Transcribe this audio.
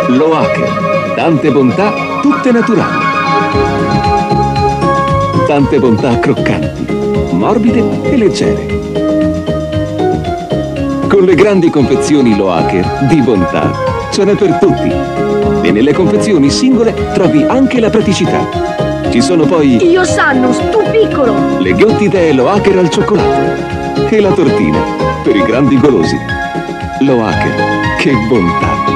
Lo Hacker. Tante bontà, tutte naturali. Tante bontà croccanti, morbide e leggere. Con le grandi confezioni Lo Hacker di bontà ce n'è per tutti. E nelle confezioni singole trovi anche la praticità. Ci sono poi Io Sannus, tu piccolo! le ghiottiidee Lo Hacker al cioccolato e la tortina per i grandi golosi. Lo Hacker, che bontà!